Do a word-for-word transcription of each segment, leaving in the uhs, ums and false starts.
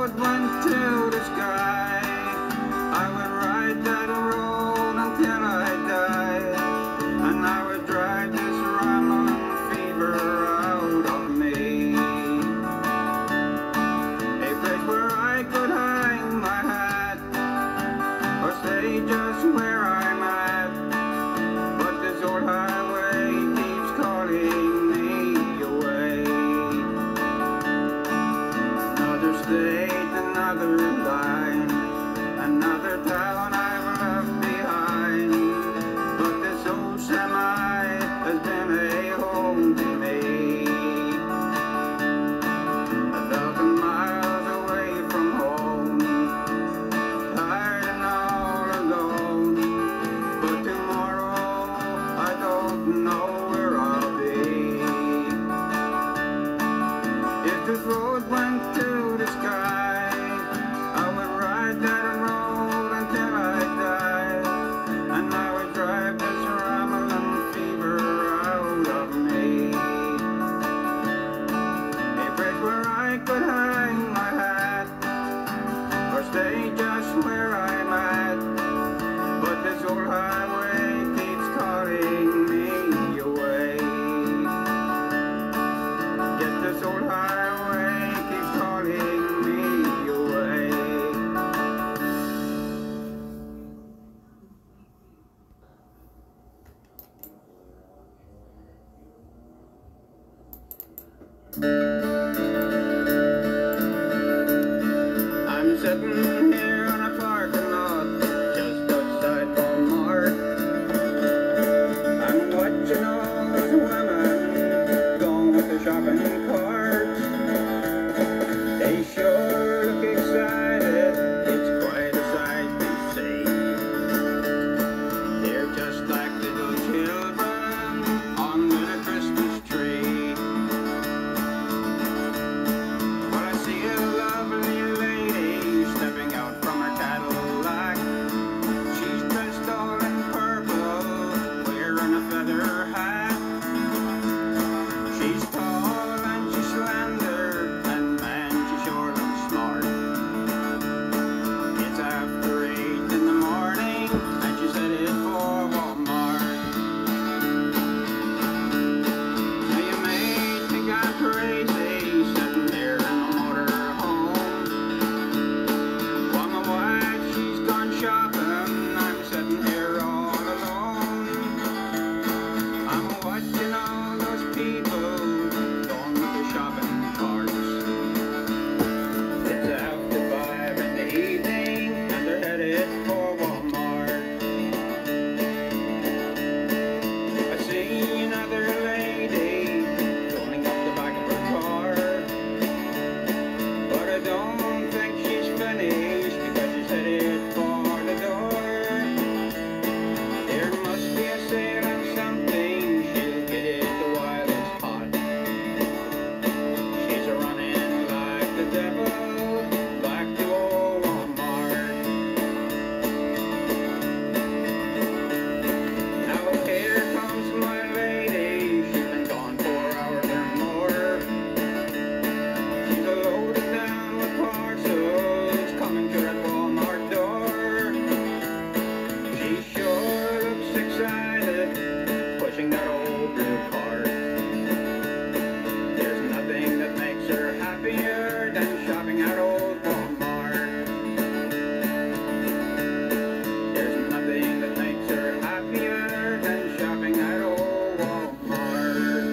road went to the sky, I would ride that road until I died, and I would drive this rambling fever out of me. A place where I could hang my hat, or stay just where I'm at, but this old highway keeps calling me away. Another state, another line, another town I've left behind, but this old semi has been a home to me. A thousand miles away from home, tired and all alone, but tomorrow I don't know where I'll be. If this road went to the sky, I would ride that road until I died, and I would drive this rambling fever out of me. A place where I could hang my hat, or stay just where I'm at, but this old highway keeps calling me away. Yes, this old highway keeps calling me away. I'm sitting here on a parking lot just outside Walmart. I'm watching all those women going with their shopping carts. They sure look excited, it's quite a sight to see. They're just like little children under the Christmas tree. Well, I see a lovely lady stepping out from her Cadillac. She's dressed all in purple, wearing a feather hat. She's tall and she's slender, and man, she sure looks smart. It's after eight in the morning, and she's headed for Walmart. Now you may think I'm crazy, sitting there in the motor home. While my wife, she's gone shopping, I'm sitting here all alone. I'm watching all those people going with their shopping carts. It's after five in the evening, and they're headed for Walmart. I see another lady going up the back of her car, but I don't think she's finished because she's headed for the door. There must be a sale on something, she'll get it while it's hot. She's running like the devil back to old Walmart. Now here comes my lady, she's been gone four hours or more. She's loaded down with parcels coming to that Walmart door. She sure looks excited, pushing that old blue cart. There's nothing that makes her happier than shopping at old Walmart. There's nothing that makes her happier than shopping at old Walmart.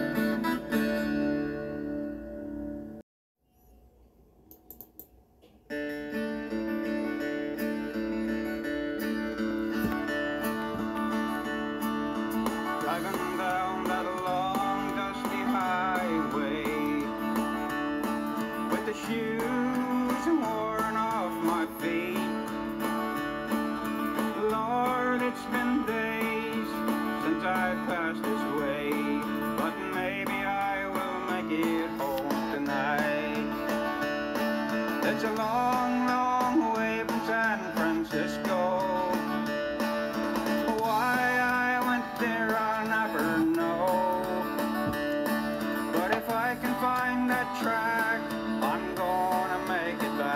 Driving down that long dusty highway with the shoes worn off my feet. Lord, it's been days since I passed this way, but maybe I will make it home tonight. It's a long, long way from San Francisco. Why I went there I'll never know, but if I can find that track, I'm gonna make it back.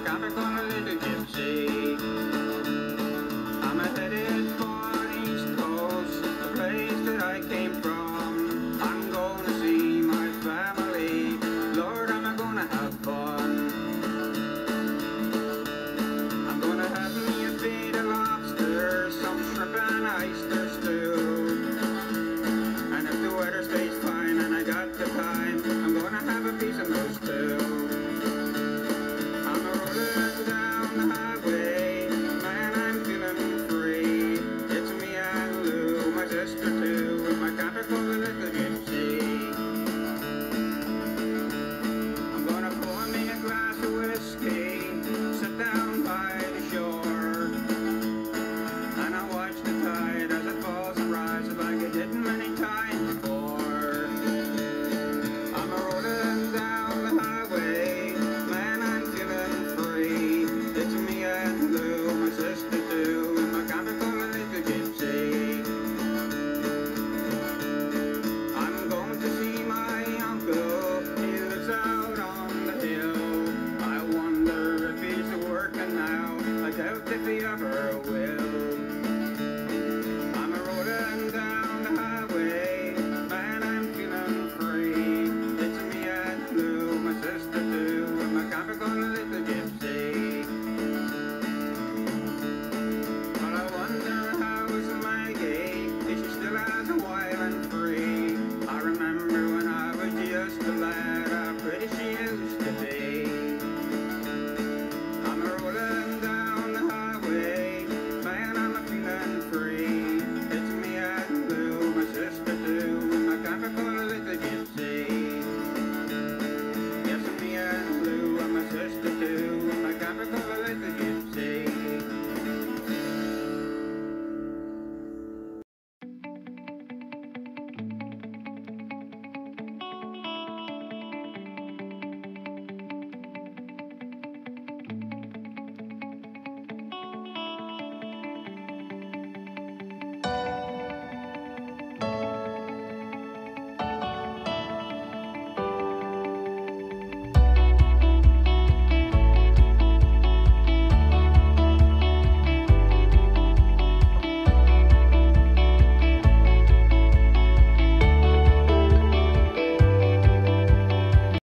got a little